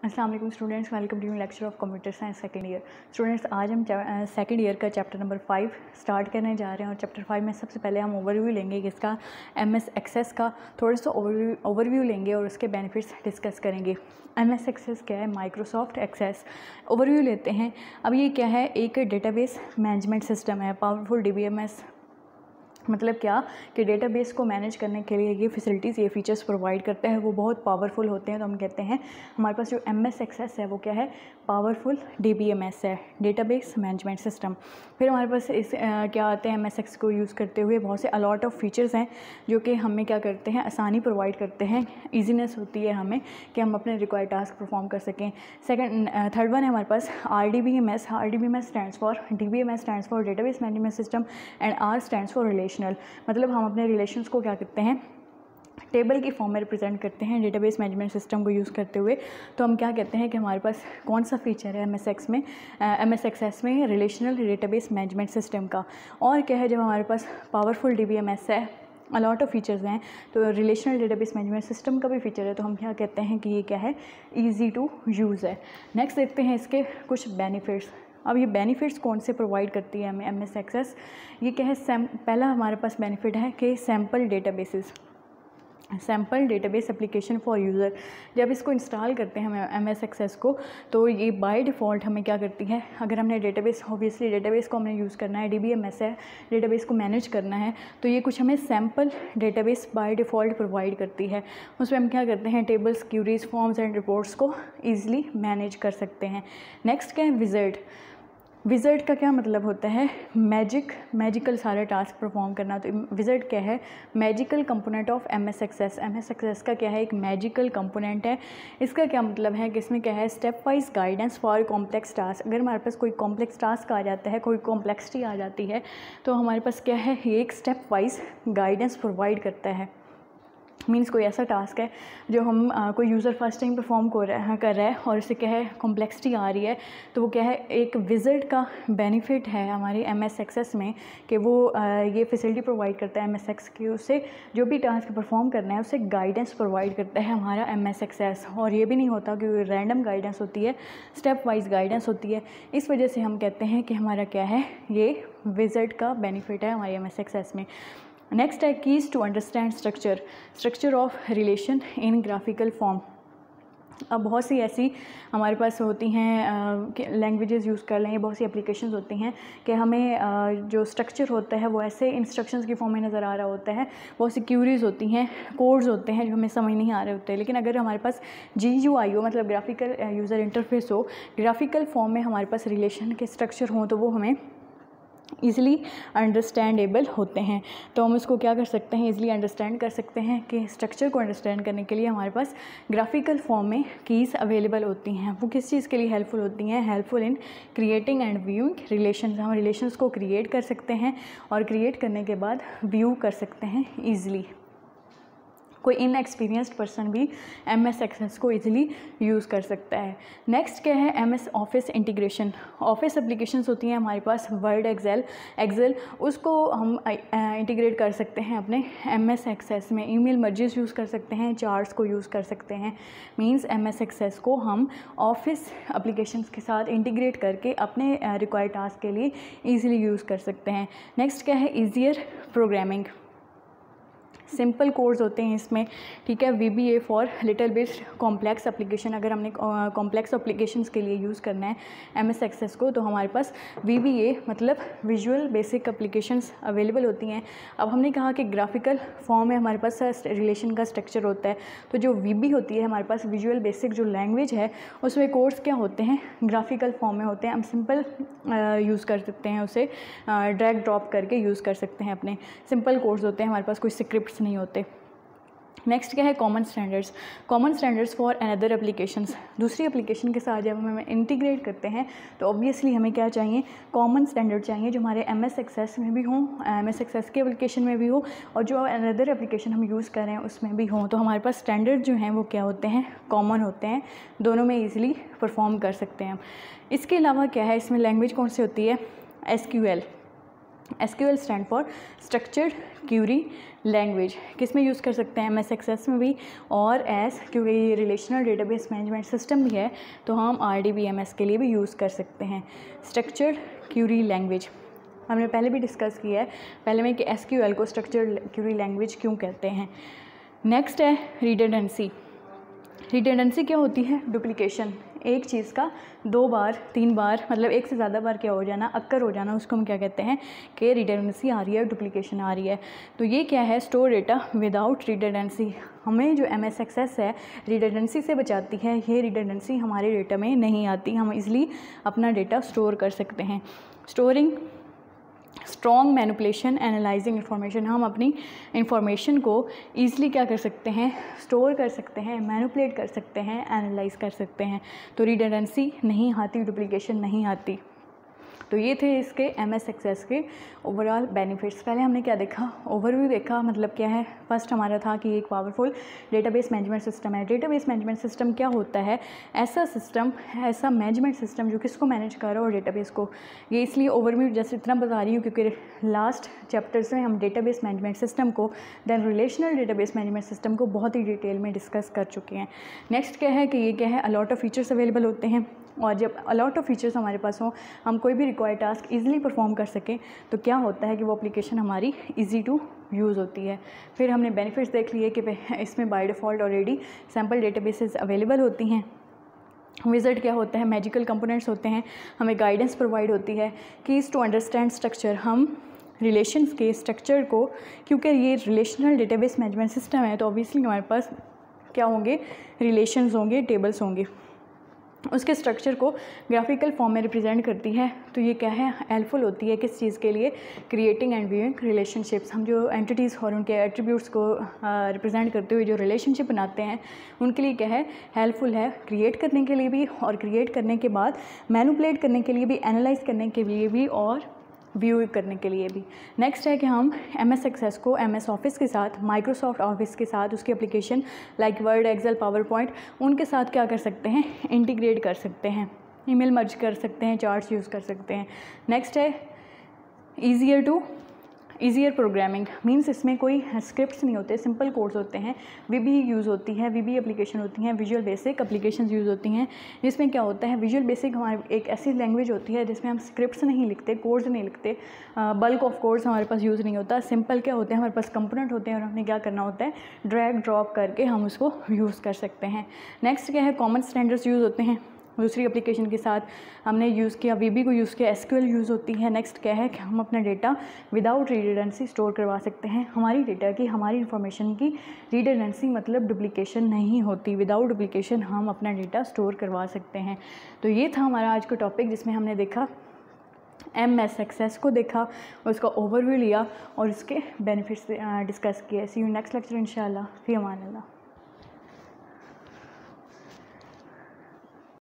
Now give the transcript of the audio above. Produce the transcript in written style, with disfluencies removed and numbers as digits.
अस्सलाम वालेकुम students, welcome to lecture of computer science second year. Students, आज हम सेकंड ईयर का चैप्टर नंबर 5 स्टार्ट करने जा रहे हैं और चैप्टर 5 में सबसे पहले हम ओवरव्यू लेंगे इसका MS एक्सेस का। थोड़ा सा ओवरव्यू लेंगे और उसके बेनिफिट्स डिस्कस करेंगे। MS एक्सेस क्या है? Microsoft access. ओवरव्यू लेते हैं। अब ये क्या है? एक डेटाबेस मैनेजमेंट सिस्टम है। पावरफुल DBMS मतलब क्या कि डेटाबेस को मैनेज करने के लिए ये फैसिलिटीज़, ये फीचर्स प्रोवाइड करते हैं, वो बहुत पावरफुल होते हैं। तो हम कहते हैं हमारे पास जो MS एक्सेस है वो क्या है? पावरफुल DBMS है, डेटाबेस मैनेजमेंट सिस्टम। फिर हमारे पास क्या आते हैं? MS एक्सेस को यूज़ करते हुए बहुत से अलॉट ऑफ फीचर्स हैं जो कि हमें क्या करते हैं? आसानी प्रोवाइड करते हैं, ईजीनेस होती है हमें कि हम अपने रिक्वायर्ड टास्क परफॉर्म कर सकें। थर्ड वन है हमारे पास RDBMS। RDBMS stands for DBMS stands for database management system and R stands for relational. मतलब हम अपने रिलेशंस को क्या करते हैं? टेबल की फॉर्म में रिप्रेजेंट करते हैं डेटाबेस मैनेजमेंट सिस्टम को यूज़ करते हुए। तो हम क्या कहते हैं कि हमारे पास कौन सा फीचर है MS एक्सेस में? रिलेशनल डेटाबेस मैनेजमेंट सिस्टम का। और क्या है? जब हमारे पास पावरफुल DBMS है, अलॉट ऑफ फीचर्स हैं, तो रिलेशनल डेटाबेस मैनेजमेंट सिस्टम का भी फीचर है, तो हम क्या कहते हैं कि ये क्या है? ईजी टू यूज़ है। नेक्स्ट देखते हैं इसके कुछ बेनिफिट्स। अब ये बेनिफिट्स कौन से प्रोवाइड करती है हमें MS एक्सेस? ये क्या है? पहला हमारे पास बेनिफिट है कि sample database application for user. जब इसको इंस्टॉल करते हैं हम MS एक्सेस को, तो ये बाय डिफ़ॉल्ट हमें क्या करती है? अगर हमने ऑब्वियसली डेटाबेस को हमने यूज़ करना है, DBMS है, डेटाबेस को मैनेज करना है, तो ये कुछ हमें sample database by default provide करती है। उसमें हम क्या करते हैं? Tables, queries, forms and reports को ईजिली मैनेज कर सकते हैं। नेक्स्ट क्या है? विज़र्ड का क्या मतलब होता है? मैजिकल सारे टास्क परफॉर्म करना। तो विज़र्ड क्या है? Magical component of MS Access. MS Access का क्या है? एक मैजिकल कंपोनेंट है। इसका क्या मतलब है कि इसमें क्या है? Step wise guidance for complex task. अगर हमारे पास कोई कॉम्प्लेक्स टास्क आ जाता है, कोई कॉम्प्लेक्सिटी आ जाती है, तो हमारे पास क्या है? ये एक स्टेप वाइज गाइडेंस प्रोवाइड करता है। मीन्स कोई ऐसा टास्क है जो हम कोई यूज़र फर्स्ट टाइम परफॉर्म कर रहा है और उससे क्या है? कॉम्प्लेक्सिटी आ रही है, तो वो क्या है? एक विज़र्ड का बेनिफिट है हमारी MS एक्सेस में कि वो ये फैसिलिटी प्रोवाइड करता है MS एक्सेस की। उससे जो भी टास्क परफॉर्म करना है उससे गाइडेंस प्रोवाइड करता है हमारा MS एक्सेस। और ये भी नहीं होता कि रैंडम गाइडेंस होती है, स्टेप वाइज गाइडेंस होती है। इस वजह से हम कहते हैं कि हमारा क्या है? ये विज़र्ड का बेनिफिट है हमारी MS एक्सेस में। नेक्स्ट है keys to understand structure of relation in graphical form. अब बहुत सी ऐसी हमारे पास होती हैं लैंग्वेजेस यूज़ कर लें, बहुत सी एप्लीकेशंस होती हैं कि हमें जो स्ट्रक्चर होता है वो ऐसे इंस्ट्रक्शंस की फॉर्म में नज़र आ रहा होता है। बहुत सी क्यूरीज होती हैं, कोड्स होते हैं जो हमें समझ नहीं आ रहे होते। लेकिन अगर हमारे पास GUI हो, मतलब ग्राफिकल यूज़र इंटरफेस हो, ग्राफिकल फॉर्म में हमारे पास रिलेशन के स्ट्रक्चर हों, तो वो हमें ईज़िली अंडरस्टैंडेबल होते हैं। तो हम उसको क्या कर सकते हैं? ईज़िली अंडरस्टैंड कर सकते हैं कि स्ट्रक्चर को अंडरस्टैंड करने के लिए हमारे पास ग्राफिकल फॉर्म में कीज़ अवेलेबल होती हैं। वो किस चीज़ के लिए हेल्पफुल होती हैं? Helpful in creating and viewing relations. हम रिलेशंस को क्रिएट कर सकते हैं और क्रिएट करने के बाद व्यू कर सकते हैं ईज़िली। कोई इनएक्सपीरियंस्ड पर्सन भी MS एक्सेस को ईजिली यूज़ कर सकता है। नेक्स्ट क्या है? MS Office integration. Office applications होती हैं हमारे पास, वर्ड, एक्सेल, उसको हम इंटीग्रेट कर सकते हैं अपने MS एक्सेस में। ईमेल मर्जेस यूज़ कर सकते हैं, चार्ट्स को यूज़ कर सकते हैं। मींस MS एक्सेस को हम ऑफिस एप्लीकेशंस के साथ इंटीग्रेट करके अपने रिक्वायर्ड टास्क के लिए ईजिली यूज़ कर सकते हैं। नेक्स्ट क्या है? Easier programming. सिंपल कोड्स होते हैं इसमें, ठीक है। VBA for little bit complex application. अगर हमने कॉम्प्लेक्स एप्लीकेशंस के लिए यूज़ करना है MS एक्सेस को, तो हमारे पास VBA मतलब विजुअल बेसिक एप्लीकेशंस अवेलेबल होती हैं। अब हमने कहा कि ग्राफिकल फॉर्म में हमारे पास रिलेशन का स्ट्रक्चर होता है, तो जो VB होती है हमारे पास, विजुअल बेसिक जो लैंग्वेज है, उसमें कोड्स क्या होते हैं? ग्राफिकल फॉर्म में होते हैं। हम सिंपल यूज़ कर सकते हैं, उसे ड्रैग ड्रॉप करके यूज़ कर सकते हैं। अपने सिंपल कोड्स होते हैं हमारे पास, कोई स्क्रिप्ट्स नहीं होते। नेक्स्ट क्या है? Common standards for another applications. दूसरी एप्लीकेशन के साथ जब हम इंटीग्रेट करते हैं तो ऑब्वियसली हमें क्या चाहिए? कॉमन स्टैंडर्ड चाहिए जो हमारे MS एक्सेस में भी हों, MS एक्सेस के एप्लीकेशन में भी हो, और जो अनदर एप्लीकेशन हम यूज़ कर रहे हैं उसमें भी हों। तो हमारे पास स्टैंडर्ड जो हैं वो क्या होते हैं? कॉमन होते हैं, दोनों में ईजिली परफॉर्म कर सकते हैं हम। इसके अलावा क्या है? इसमें लैंग्वेज कौन सी होती है? SQL। SQL stand for structured query language. किस में यूज़ कर सकते हैं? MS एक्सेस में भी, और क्योंकि ये रिलेशनल डेटाबेस मैनेजमेंट सिस्टम भी है तो हम RDBMS के लिए भी यूज़ कर सकते हैं। स्ट्रक्चर्ड क्यूरी लैंग्वेज हमने पहले भी डिस्कस किया है पहले में कि SQL को स्ट्रक्चर्ड क्यूरी लैंग्वेज क्यों कहते हैं। नेक्स्ट है रिडंडेंसी। रिडंडेंसी क्या होती है? डुप्लीकेशन, एक चीज़ का 2 बार 3 बार मतलब एक से ज़्यादा बार क्या हो जाना, अक्कर हो जाना, उसको हम क्या कहते हैं कि रिडंडेंसी आ रही है, डुप्लीकेशन आ रही है। तो ये क्या है? Store data without redundancy. हमें जो MS एक्सेस है रिडंडेंसी से बचाती है, ये रिडंडेंसी हमारे डेटा में नहीं आती, हम इजली अपना डेटा स्टोर कर सकते हैं। Storing strong manipulation analysing information, हम अपनी इंफॉर्मेशन को ईज़िली क्या कर सकते हैं? स्टोर कर सकते हैं, मैनिपुलेट कर सकते हैं, एनालाइज कर सकते हैं। तो रिडंडेंसी नहीं आती, डुप्लीकेशन नहीं आती। तो ये थे इसके MS एक्सेस के ओवरऑल बेनिफिट्स। पहले हमने क्या देखा? ओवरव्यू देखा, मतलब क्या है। फर्स्ट हमारा था कि एक पावरफुल डेटाबेस मैनेजमेंट सिस्टम है। डेटाबेस मैनेजमेंट सिस्टम क्या होता है? ऐसा सिस्टम, ऐसा मैनेजमेंट सिस्टम जो किसको मैनेज कर रहा हो? डेटाबेस को। ये इसलिए ओवरव्यू जैसे इतना बता रही हूँ क्योंकि लास्ट चैप्टर्स में हम डेटाबेस मैनेजमेंट सिस्टम को, then relational database management system को बहुत ही डिटेल में डिस्कस कर चुके हैं। नेक्स्ट क्या है कि ये क्या है? अलॉट ऑफ फीचर्स अवेलेबल होते हैं, और जब अलॉट ऑफ फीचर्स हमारे पास हो, हम कोई भी रिक्वायर्ड टास्क इजीली परफॉर्म कर सकें, तो क्या होता है कि वो एप्लीकेशन हमारी इजी टू यूज़ होती है। फिर हमने बेनिफिट्स देख लिए कि इसमें by default already sample databases available होती हैं। विज़िट क्या होता है? मैजिकल कंपोनेंट्स होते हैं, हमें गाइडेंस प्रोवाइड होती है। कीज़ टू अंडरस्टैंड स्ट्रक्चर, हम रिलेशंस के स्ट्रक्चर को, क्योंकि ये रिलेशनल डेटाबेस मैनेजमेंट सिस्टम है तो ऑब्वियसली हमारे पास क्या होंगे? रिलेशंस होंगे, टेबल्स होंगे, उसके स्ट्रक्चर को ग्राफिकल फॉर्म में रिप्रेजेंट करती है। तो ये क्या है? हेल्पफुल होती है किस चीज़ के लिए? Creating and viewing relationships. हम जो एंटिटीज़ और उनके एट्रीब्यूट्स को रिप्रेजेंट करते हुए जो रिलेशनशिप बनाते हैं, उनके लिए क्या है? हेल्पफुल है, क्रिएट करने के लिए भी, और क्रिएट करने के बाद मैनिपुलेट करने के लिए भी, एनालाइज करने के लिए भी, और व्यू करने के लिए भी। नेक्स्ट है कि हम MS एक्सेस को MS ऑफिस के साथ, माइक्रोसॉफ्ट ऑफिस के साथ, उसकी application like Word, Excel, PowerPoint, उनके साथ क्या कर सकते हैं? इंटीग्रेट कर सकते हैं, ईमेल मर्ज कर सकते हैं, चार्ट्स यूज़ कर सकते हैं। नेक्स्ट है ईजियर प्रोग्रामिंग, मीन्स इसमें कोई स्क्रिप्ट्स नहीं होते, सिंपल कोड्स होते हैं। VB यूज़ होती है, VB एप्लीकेशन होती हैं, विजुअल बेसिक एप्लीकेशंस यूज़ होती हैं, जिसमें क्या होता है? विजुअल बेसिक हमारी एक ऐसी लैंग्वेज होती है जिसमें हम स्क्रिप्ट्स नहीं लिखते, कोड्स नहीं लिखते, बल्क ऑफ कोड्स हमारे पास यूज़ नहीं होता। सिंपल क्या होते हैं? हमारे पास कंपोनेंट होते हैं और हमने क्या करना होता है? ड्रैग ड्रॉप करके हम उसको यूज़ कर सकते हैं। नेक्स्ट क्या है? कॉमन स्टैंडर्ड्स यूज़ होते हैं, दूसरी एप्लीकेशन के साथ हमने यूज़ किया, VB को यूज़ किया, SQL यूज़ होती है। नेक्स्ट क्या है कि हम अपना डेटा विदाउट रिडंडेंसी स्टोर करवा सकते हैं। हमारी डेटा की, हमारी इंफॉर्मेशन की रिडंडेंसी मतलब डुप्लीकेशन नहीं होती, विदाउट डुप्लीकेशन हम अपना डेटा स्टोर करवा सकते हैं। तो ये था हमारा आज का टॉपिक जिसमें हमने देखा MS एक्सेस को देखा, उसका ओवरव्यू लिया और उसके बेनिफिट्स डिस्कस किए। सी यू नेक्स्ट लेक्चर इंशाल्लाह। फी अमान अल्लाह।